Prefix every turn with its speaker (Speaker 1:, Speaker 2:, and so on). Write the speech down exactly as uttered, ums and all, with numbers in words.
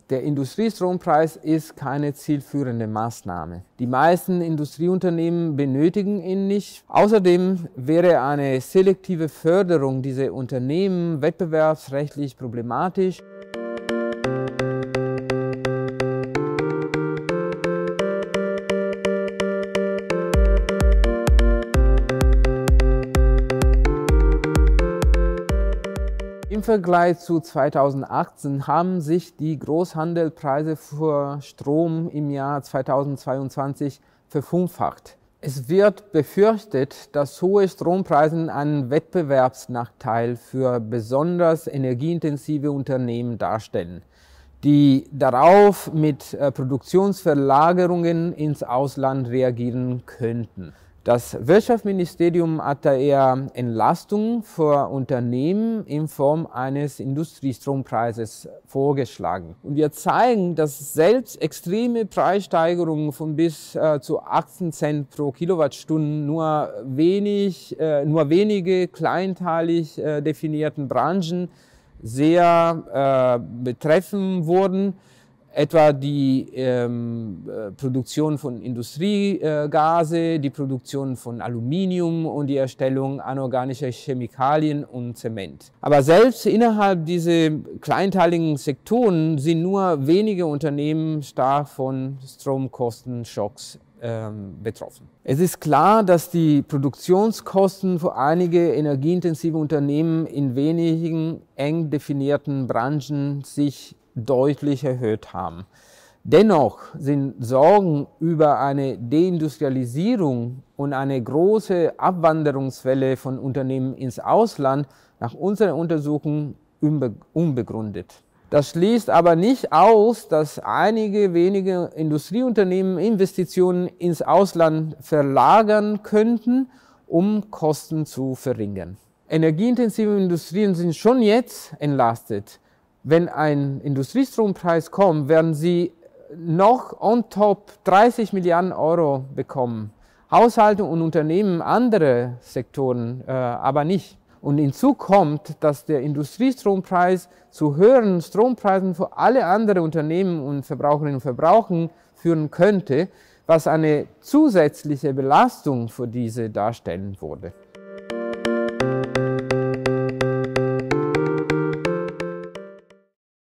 Speaker 1: Der Industriestrompreis ist keine zielführende Maßnahme. Die meisten Industrieunternehmen benötigen ihn nicht. Außerdem wäre eine selektive Förderung dieser Unternehmen wettbewerbsrechtlich problematisch. Im Vergleich zu zweitausendachtzehn haben sich die Großhandelpreise für Strom im Jahr zweitausendzweiundzwanzig verfünffacht. Es wird befürchtet, dass hohe Strompreise einen Wettbewerbsnachteil für besonders energieintensive Unternehmen darstellen, die darauf mit Produktionsverlagerungen ins Ausland reagieren könnten. Das Wirtschaftsministerium hat daher Entlastungen für Unternehmen in Form eines Industriestrompreises vorgeschlagen. Und wir zeigen, dass selbst extreme Preissteigerungen von bis äh, zu achtzehn Cent pro Kilowattstunde nur, wenig, äh, nur wenige kleinteilig äh, definierten Branchen sehr äh, betreffen wurden. Etwa die ähm, Produktion von Industriegase, äh, die Produktion von Aluminium und die Erstellung anorganischer Chemikalien und Zement. Aber selbst innerhalb dieser kleinteiligen Sektoren sind nur wenige Unternehmen stark von Stromkostenschocks ähm, betroffen. Es ist klar, dass die Produktionskosten für einige energieintensive Unternehmen in wenigen eng definierten Branchen sich deutlich erhöht haben. Dennoch sind Sorgen über eine Deindustrialisierung und eine große Abwanderungswelle von Unternehmen ins Ausland nach unserer Untersuchung unbe unbegründet. Das schließt aber nicht aus, dass einige wenige Industrieunternehmen Investitionen ins Ausland verlagern könnten, um Kosten zu verringern. Energieintensive Industrien sind schon jetzt entlastet. Wenn ein Industriestrompreis kommt, werden sie noch on top dreißig Milliarden Euro bekommen. Haushalte und Unternehmen, andere Sektoren äh, aber nicht. Und hinzu kommt, dass der Industriestrompreis zu höheren Strompreisen für alle anderen Unternehmen und Verbraucherinnen und Verbraucher führen könnte, was eine zusätzliche Belastung für diese darstellen würde.